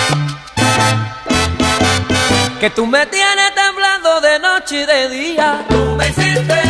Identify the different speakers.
Speaker 1: Que tú me tienes temblando de noche y de día.
Speaker 2: Tú me hiciste